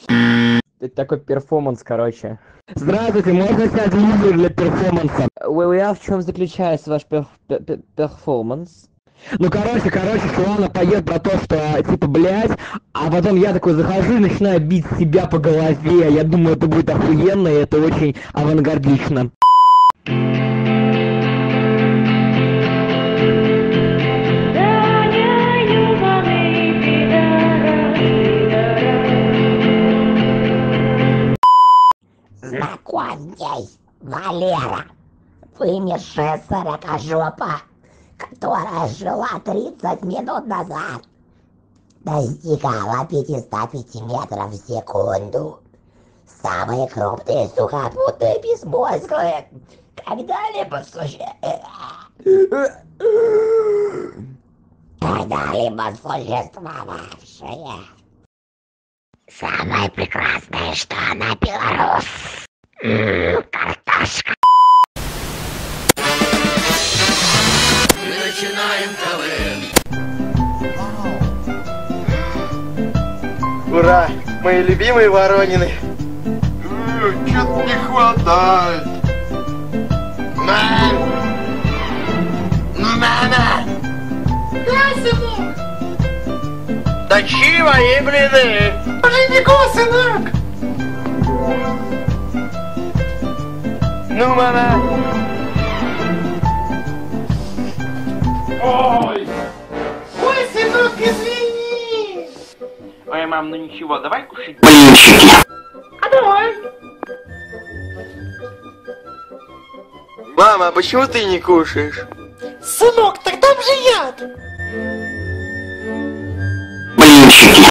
Это такой перформанс, короче. Здравствуйте, можно снять видео для перформанса? А в чем заключается ваш перформанс? Ну, короче, Слана поет про то, что, типа, блядь, а потом я такой захожу и начинаю бить себя по голове. Я думаю, это будет охуенно, и это очень авангардично. Знакомьтесь, Валера, вымершая сорокожопа, которая жила 30 минут назад, достигала 505 метров в секунду. Самые крупные сухопутные безмозглые, когда-либо существовавшие. Самое прекрасное, что она белорус. Картошка. Мы начинаем КВН. Ура! Мои любимые Воронины! Чё-то не хватает. Мам! Мама! Да, сынок! Тащи мои блины! Бегу, сынок! Ну, мама! Ой! Ой, сынок, извини! Ой, мам, ну ничего, давай кушать. А давай! Мама, а почему ты не кушаешь? Сынок, так там же яд!